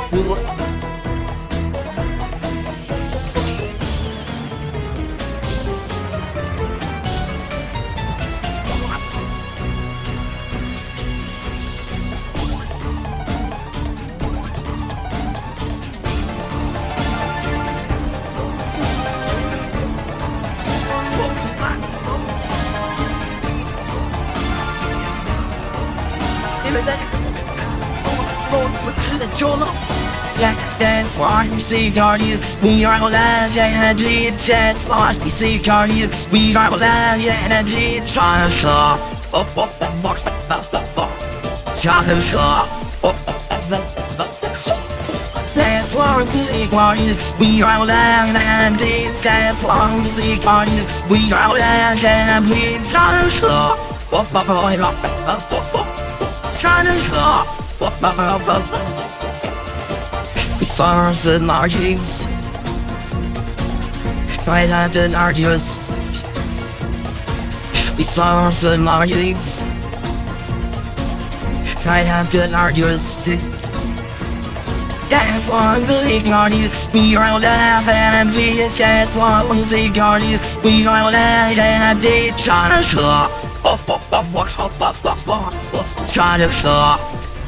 That's why we see cardiacs, we are alive, and it's that's why we see cardiacs, we are alive, and it's trying to stop. Trying to stop. That's why we see cardiacs, we are alive, and it's that's why we see cardiacs, we are alive, and it's trying to stop. Trying to stop. We saw the largest, right after the largest. We saw the largest, right after the largest. That's why the largest, we are alive, and it's that's why the largest, we are alive, and it's trying to stop. Trying to stop.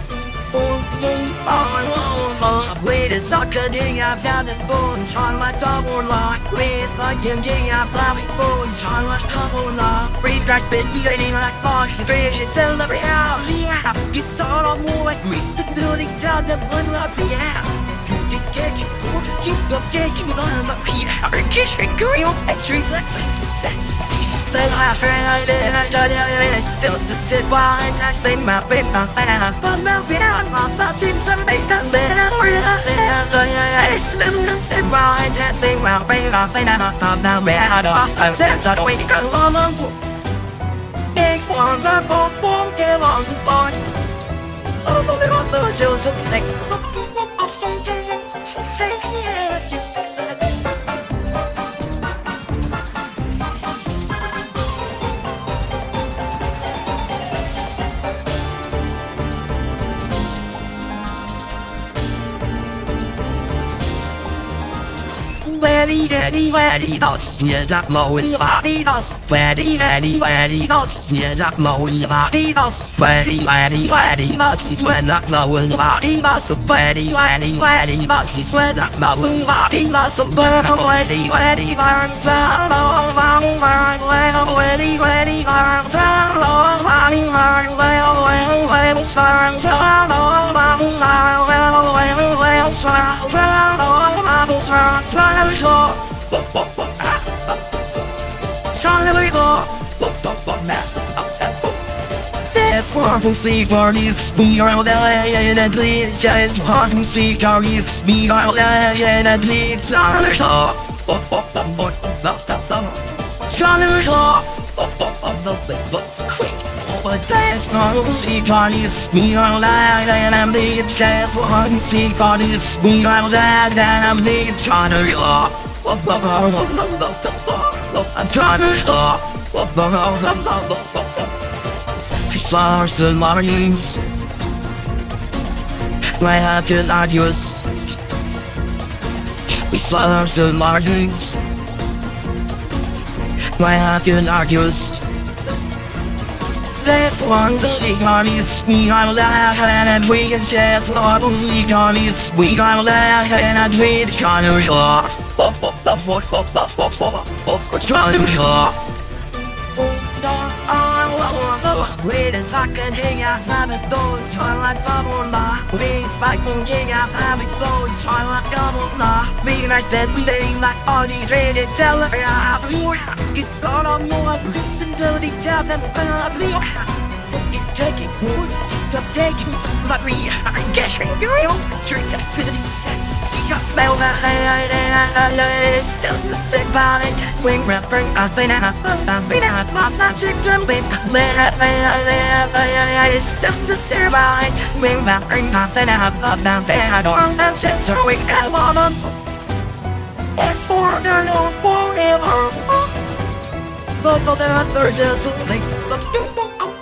Wait, it's not cutting up down the bone, trying like double lock. Wait, it's like getting up loving bone, trying like double lock. Read right, bit, beating like fog, vision, celebrate how we have. You saw the war, we still building down the one love we have. You get you, keep up, taking on the P. Our kitchen, going on, trees like sex. Then I heard I still to sit by and touch them my baby, but now we are not touching some big and I still to sit by and touch them my baby, now we are not. I'm set to wake up on the big one, the bomb, get on the board. Oh, the little children, like, Ready, thoughts, yeah, that low in the body, thoughts, ready, thoughts, yeah, that low in the body, thoughts, ready, thoughts, when that low in the body, thoughts, ready, thoughts, when that low in the body, thoughts, ready, virus, that's one to sleep for you, we are all and at least it's one to sleep for you, we are all and at least trying but that's not to sleep for you, we are all and I'm the chance one to sleep for you, we are all and I'm the trying to I'm trying to stop. Flowers and marines. I have to arduous. Flowers and marines. I have to arduous. That's one the armies. We are alive and we can share some of the armies. We are alive and we try to stop. Trying to stop. Wait a second, hang out, have it though, try like double lock. Wait, spike, hang out, have it though, try like double lock. Be nice, that we lay like all the traded teller. I have more, it's all on more. Listen to the job, and I'll be taking more. Stop taking but we are getting real. Treat up with the sex. You got bell, it's just the sick body. Wing rapping, I've been out, not chick jumping. It's just the sick body. Wing rapping, I've been out, not bad or not chick, so we got one on. And for the no forever. But the other just think, let's do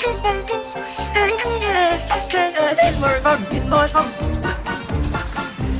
okay,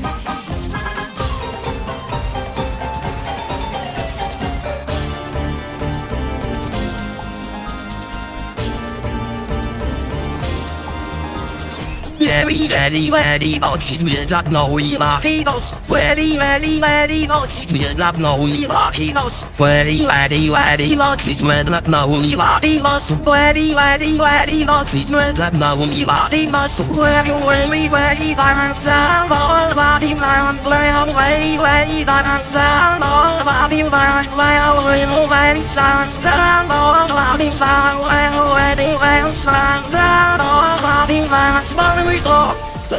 Very ready, oh, she's with up no heroes. Very ready, oh, she's with up no heroes. Very ready, oh, she's with up no heroes. Very ready, oh, she's with up no heroes. Very I'm down, all body, I'm play away, I'm down, all body, I'm play away, sounds down, all body, I'm away, sounds down, all body, I'm smiling with all.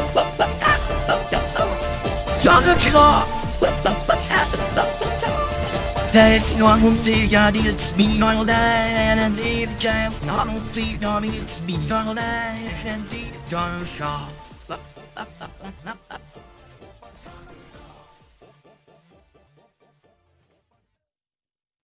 Younger child. There's no one who's see ya, it's been all day, and leave jail. Not on sleep, no, it's been all day, and leave your shop.